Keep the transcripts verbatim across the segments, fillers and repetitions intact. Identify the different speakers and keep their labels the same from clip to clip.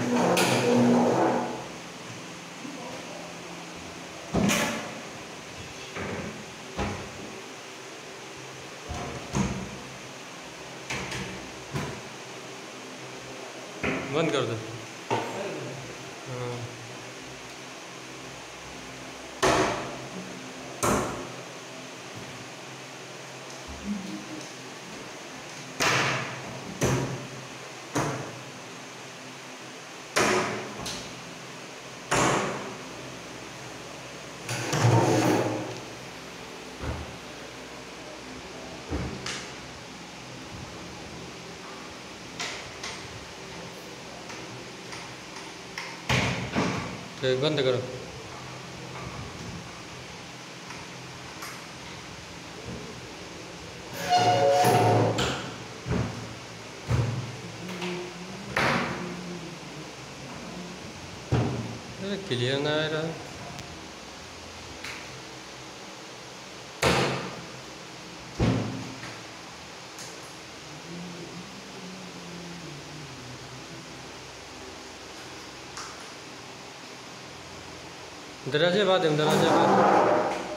Speaker 1: बंद कर दो। हाँ ठीक, बंद करो। अरे क्लियर ना आ रहा। दरवाजे बाद हम दरवाजे बाद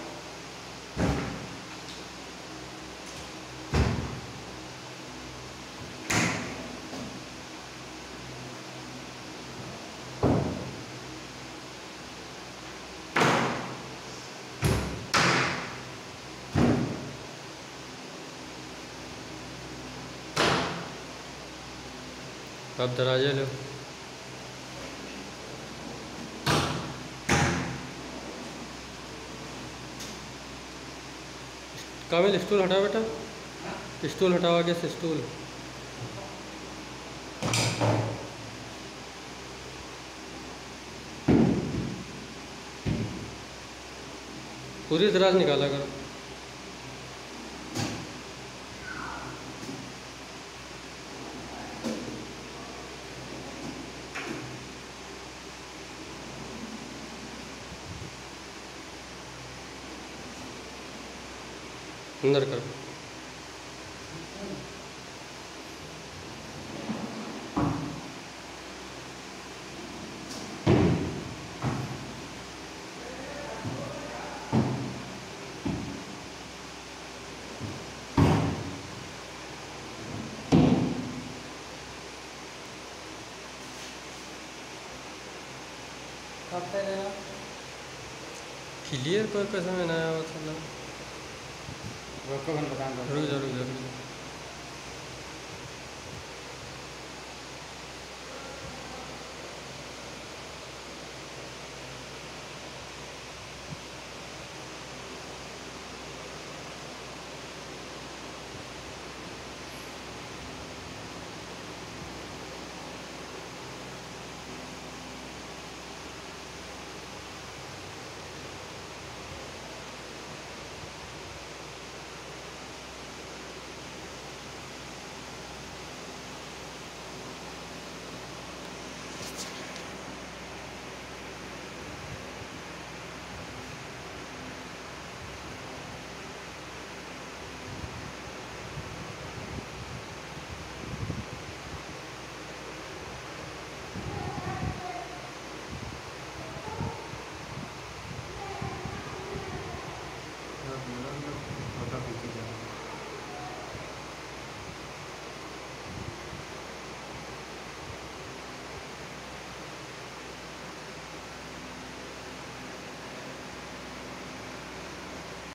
Speaker 1: अब दरवाजे लो। काबिल स्टूल हटाओ बेटा, स्टूल हटाओ आगे से स्टूल। पूरी दराज निकाला करो। अंदर करो। क्लियर पर कैसे में नया हुआ था।
Speaker 2: रुक जा रुक जा।
Speaker 1: रुक जा रुक जा।